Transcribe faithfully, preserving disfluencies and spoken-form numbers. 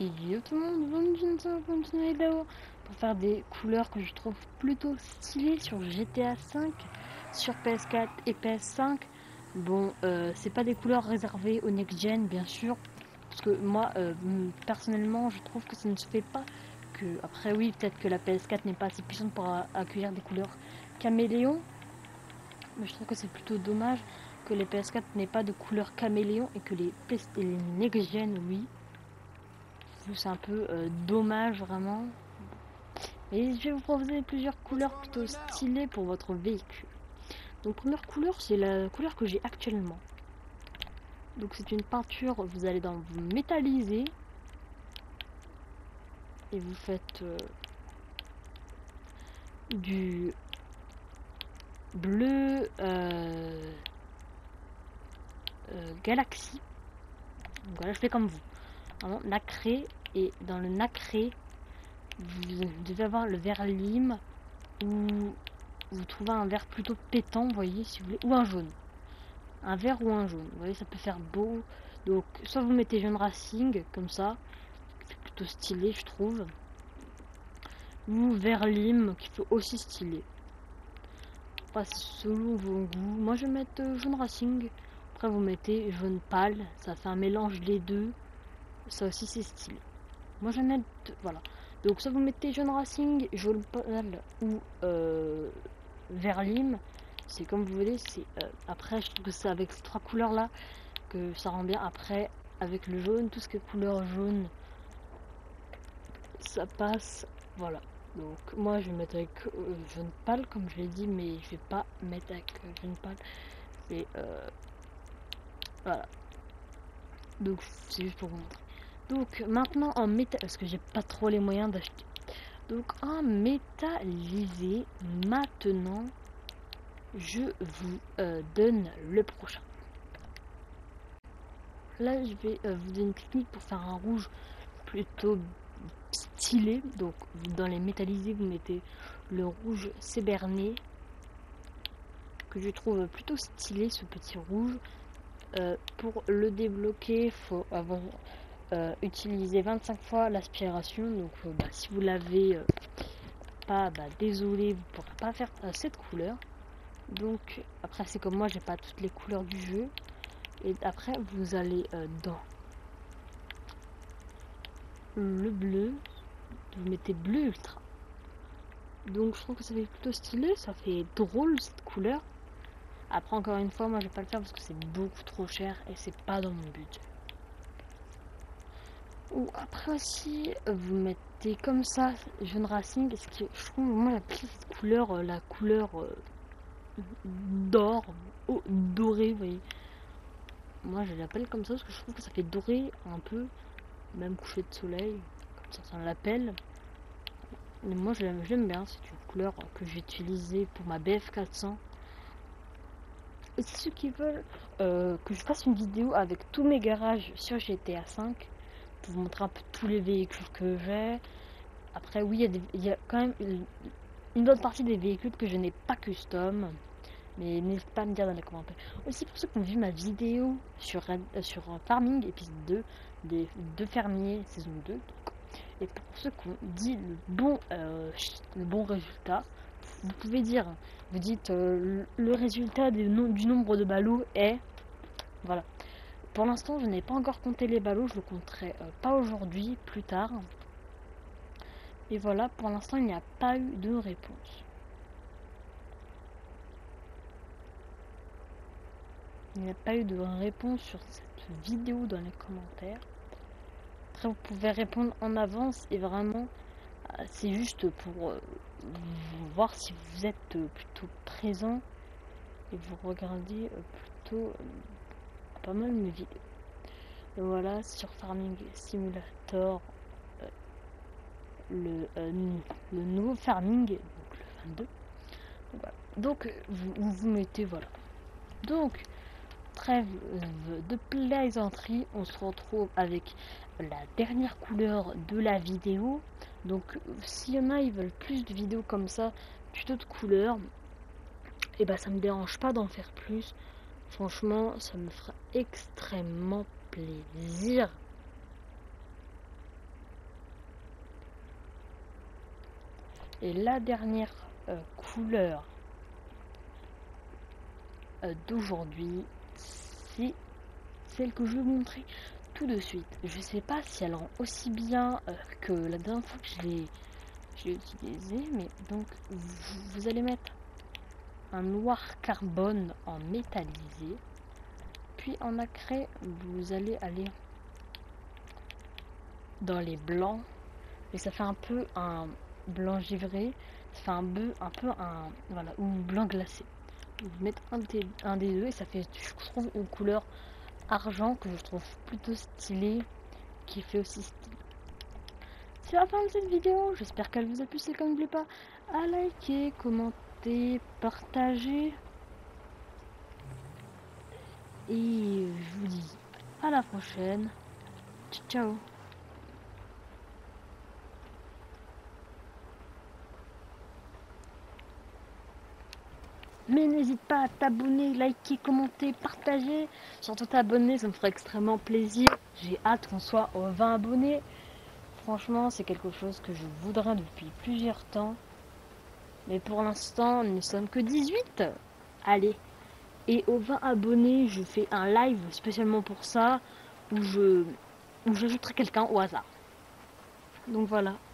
Yo tout le monde, bienvenue sur une vidéo pour faire des couleurs que je trouve plutôt stylées sur G T A cinq, sur P S quatre et P S cinq. Bon, euh, c'est pas des couleurs réservées au next-gen bien sûr, parce que moi euh, personnellement je trouve que ça ne se fait pas. Que après oui, peut-être que la P S quatre n'est pas assez puissante pour accueillir des couleurs caméléon, mais je trouve que c'est plutôt dommage que les P S quatre n'aient pas de couleurs caméléon et que les, les next-gen oui. C'est un peu euh, dommage vraiment. Et je vais vous proposer plusieurs couleurs plutôt stylées pour votre véhicule. Donc première couleur, c'est la couleur que j'ai actuellement. Donc c'est une peinture, vous allez dans vous métalliser et vous faites euh, du bleu euh, euh, galaxie. Donc voilà, je fais comme vous. Vraiment nacré, et dans le nacré, vous devez avoir le vert lime ou vous trouvez un vert plutôt pétant, vous voyez, si vous voulez, ou un jaune. Un vert ou un jaune, vous voyez, ça peut faire beau. Donc soit vous mettez jaune racing comme ça, c'est plutôt stylé je trouve, ou vert lime qui peut aussi stylé. Après c'est selon vos goûts. Moi je vais mettre euh, jaune racing. Après vous mettez jaune pâle, ça fait un mélange des deux, ça aussi c'est stylé. Moi je vais mettre, voilà, donc soit vous mettez jaune racing, jaune pâle ou euh, vert lime, c'est comme vous voulez. C'est euh, après je trouve que c'est avec ces trois couleurs là que ça rend bien. Après avec le jaune, tout ce qui est couleur jaune, ça passe, voilà. Donc moi je vais mettre avec euh, jaune pâle comme je l'ai dit, mais je vais pas mettre avec euh, jaune pâle, c'est euh, voilà, donc c'est juste pour vous montrer. Donc maintenant en métal, parce que j'ai pas trop les moyens d'acheter, donc en métallisé, maintenant je vous euh, donne le prochain. Là je vais euh, vous donner une technique pour faire un rouge plutôt stylé. Donc dans les métallisés vous mettez le rouge séberné, que je trouve plutôt stylé ce petit rouge. Euh, pour le débloquer faut avoir euh, utilisé vingt-cinq fois l'aspiration. Donc euh, bah, si vous l'avez euh, pas, bah, désolé, vous pourrez pas faire euh, cette couleur. Donc après c'est comme moi, j'ai pas toutes les couleurs du jeu. Et après vous allez euh, dans le bleu, vous mettez bleu ultra. Donc je trouve que ça fait plutôt stylé, ça fait drôle cette couleur. Après encore une fois, moi je vais pas le faire parce que c'est beaucoup trop cher et c'est pas dans mon budget. Ou après aussi vous mettez comme ça jaune racing, parce que je trouve moi la plus cette couleur, euh, la couleur euh, d'or, oh, doré, vous voyez. Moi je l'appelle comme ça parce que je trouve que ça fait doré un peu, même coucher de soleil, comme certains l'appellent. Mais moi je l'aime bien, c'est une couleur que j'ai utilisée pour ma B F quatre cents. Et si ceux qui veulent euh, que je fasse une vidéo avec tous mes garages sur G T A cinq, pour vous montrer un peu tous les véhicules que j'ai. Après oui, il y, y a quand même une, une bonne partie des véhicules que je n'ai pas custom, mais n'hésitez pas à me dire dans les commentaires. Aussi pour ceux qui ont vu ma vidéo sur, euh, sur Farming épisode deux, des deux fermiers saison deux, et pour ceux qui ont dit le bon, euh, le bon résultat, vous pouvez dire, vous dites euh, le résultat du, no du nombre de ballots est, voilà. Pour l'instant je n'ai pas encore compté les ballots, je le compterai euh, pas aujourd'hui, plus tard. Et voilà, pour l'instant il n'y a pas eu de réponse. Il n'y a pas eu de réponse sur cette vidéo dans les commentaires. Après vous pouvez répondre en avance, et vraiment euh, c'est juste pour euh, voir si vous êtes euh, plutôt présent et vous regardez euh, plutôt euh, pas mal mes vidéos. Et voilà, sur Farming Simulator, euh, le, euh, le nouveau Farming, donc le vingt-deux. Voilà. Donc vous, vous mettez, voilà. Donc trêve de plaisanterie, on se retrouve avec la dernière couleur de la vidéo. Donc s'il y en a, ils veulent plus de vidéos comme ça, plutôt de couleurs, et bah ça me dérange pas d'en faire plus. Franchement, ça me fera extrêmement plaisir. Et la dernière euh, couleur euh, d'aujourd'hui, c'est celle que je vais vous montrer tout de suite. Je sais pas si elle rend aussi bien euh, que la dernière fois que je l'ai j'ai utilisé, mais donc vous, vous allez mettre un noir carbone en métallisé, puis en nacré vous allez aller dans les blancs, et ça fait un peu un blanc givré, ça fait un peu un peu un voilà, ou blanc glacé. Vous mettez un des, un des deux et ça fait, je trouve, une couleur argent que je trouve plutôt stylée, qui fait aussi style. C'est la fin de cette vidéo, j'espère qu'elle vous a plu. Si comme n'oubliez pas à liker, commenter, partager. Et je vous dis à la prochaine. Ciao. Mais n'hésite pas à t'abonner, liker, commenter, partager. Surtout t'abonner, ça me ferait extrêmement plaisir. J'ai hâte qu'on soit aux vingt abonnés. Franchement, c'est quelque chose que je voudrais depuis plusieurs temps. Mais pour l'instant, nous ne sommes que dix-huit. Allez. Et aux vingt abonnés, je fais un live spécialement pour ça, où je où j'ajouterai quelqu'un au hasard. Donc voilà.